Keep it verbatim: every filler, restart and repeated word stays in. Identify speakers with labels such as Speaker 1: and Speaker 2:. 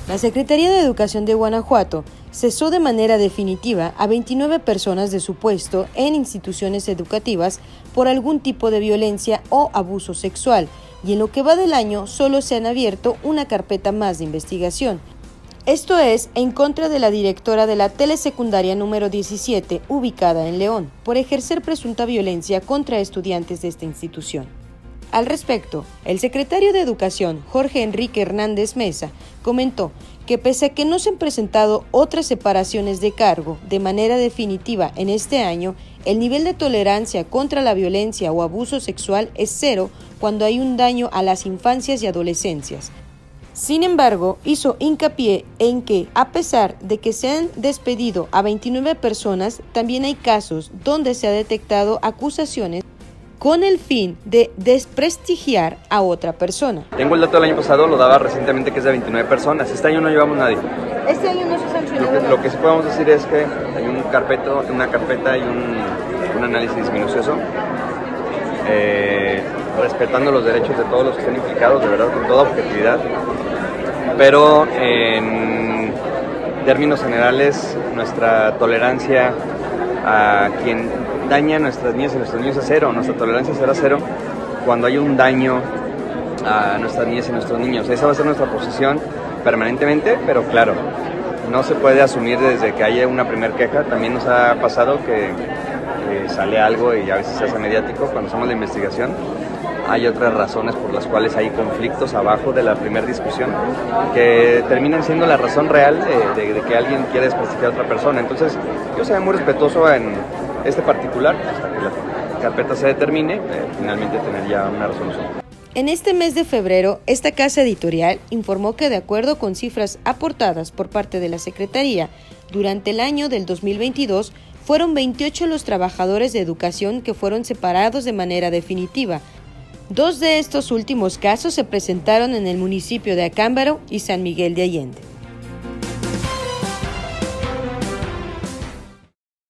Speaker 1: La Secretaría de Educación de Guanajuato cesó de manera definitiva a veintinueve personas de su puesto en instituciones educativas por algún tipo de violencia o abuso sexual, y en lo que va del año solo se han abierto una carpeta más de investigación. Esto es en contra de la directora de la telesecundaria número diecisiete, ubicada en León, por ejercer presunta violencia contra estudiantes de esta institución. Al respecto, el secretario de Educación, Jorge Enrique Hernández Mesa, comentó que pese a que no se han presentado otras separaciones de cargo de manera definitiva en este año, el nivel de tolerancia contra la violencia o abuso sexual es cero cuando hay un daño a las infancias y adolescencias. Sin embargo, hizo hincapié en que, a pesar de que se han despedido a veintinueve personas, también hay casos donde se ha detectado acusaciones con el fin de desprestigiar a otra persona.
Speaker 2: Tengo el dato del año pasado, lo daba recientemente, que es de veintinueve personas. Este año no llevamos nadie.
Speaker 1: Este año no se sancionó.
Speaker 2: Lo que, lo que sí podemos decir es que hay un carpeto, una carpeta y un, un análisis minucioso, eh, respetando los derechos de todos los que estén implicados, de verdad, con toda objetividad. Pero en términos generales, nuestra tolerancia a quien daña a nuestras niñas y nuestros niños es cero. Nuestra tolerancia será cero cuando hay un daño a nuestras niñas y nuestros niños. Esa va a ser nuestra posición permanentemente, pero claro, no se puede asumir desde que haya una primer queja. También nos ha pasado que, que sale algo y a veces se hace mediático cuando hacemos la investigación. Hay otras razones por las cuales hay conflictos abajo de la primera discusión que terminan siendo la razón real de, de, de que alguien quiere desprestigiar a otra persona. Entonces, yo seré muy respetuoso en este particular hasta que la carpeta se determine, eh, finalmente tener ya una resolución.
Speaker 1: En este mes de febrero, esta casa editorial informó que, de acuerdo con cifras aportadas por parte de la Secretaría, durante el año del dos mil veintidós fueron veintiocho los trabajadores de educación que fueron separados de manera definitiva. Dos de estos últimos casos se presentaron en el municipio de Acámbaro y San Miguel de Allende.